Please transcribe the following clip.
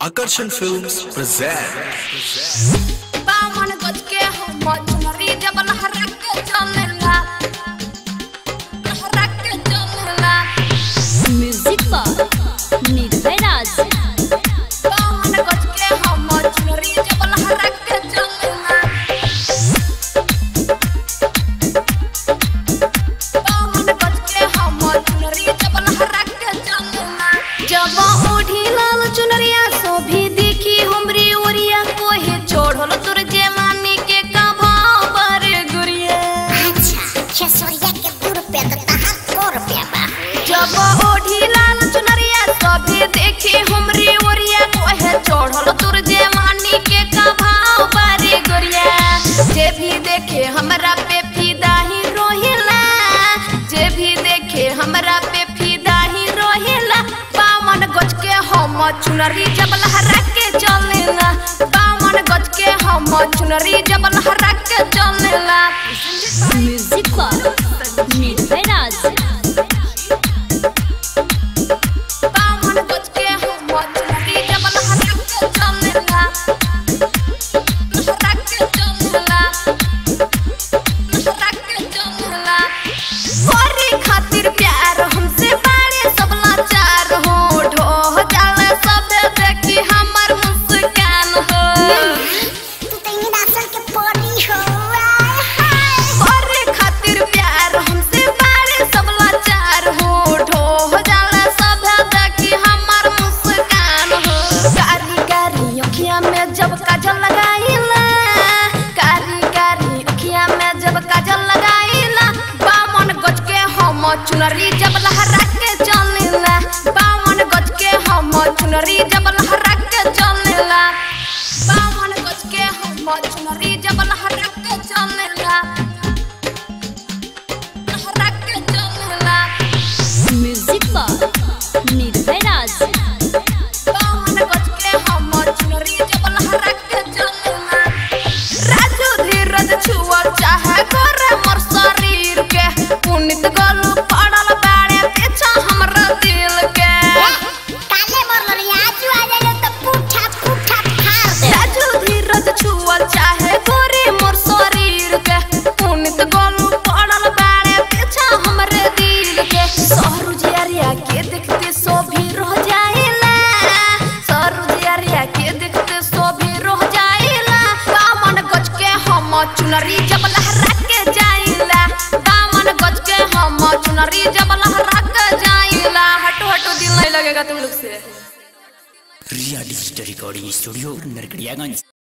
Akarshan Films present बावन गज के हम चुनरी जब लहरा के चलेला म्यूजिक पर निर्भय राज। बावन गज के हम चुनरी जब लहरा के चलेला बावन गज के हम चुनरी जब लहरा के चलेला जब ओढ़ी लाल चुनरिया सो भी देखी हमरी ओरिया कोहे छोड़ल तुर जवानी के का भाव पर गुरिया। अच्छा खेसरिया के 2 रुपया तो तहां 4 रुपया बा। जब ओढ़ी लाल चुनरिया सभी देखी हमरी ओरिया कोहे छोड़ल तुर जवानी के का भाव पर गुरिया। जे भी देखे हमरा पे फिदा ही रोहिला जे भी देखे हमरा पे फिदा ही रोहिला। बावन गज के हम चुनरी जब लहरा के चलेला बावन गज के हम चुनरी जब लहरा के चलेला। म्यूजिक पर निर्भय राज। बावन गज के हम चुनरी जब लहरा के चलेला लहरा के चलेला लहरा के चलेला। गोरी खातिर प्यार हमसे बड़े सब लाचार हो ढो जाला सब देखी हमर मुस्कान हो। तू तो इन असल के परी हो। गोरी खातिर प्यार हमसे बड़े सब लाचार हो ढो जाला सब देखी हमर मुस्कान हो। कारी कारी अखियां में जब काजल लगाईला कारी कारी अखियां में जब काजल लगाईला। बावन गज के हम चुनरी जब लहरा के चलेला बावन गज के हम चुनरी जब लहरा के चलेला बावन गज के हम चुनरी जब लहरा के चलेला लहरा के चलेला। म्यूजिक पर निर्भय राज। बावन गज के हम चुनरी जब लहरा के चलेला। राजू धीरज छुअल चाहे करे मोर शरीर के पुनित गलू पड़ल बाड़े पीछा हमरा दिल के। काले मोर आजू आ जाइलो तो पूठा पूठा फाड़ दे। राजू धीरज छुअल चाहे करे मोर शरीर के पुनित गलू पड़ल बाड़े पीछा हमरे दिल के। सहरु जियारिया के देखते सो भी रह जाइला सहरु जियारिया के देखते सो भी रह जाइला। बावन गज के हम चुनरी जब लहरा के जाइला बावन गज के हम चुनरी जब लहरा के जाइला। हटो हटो दिल नहीं लगेगा तुम लोग से। Riya digital recording studio Narkatiaganj.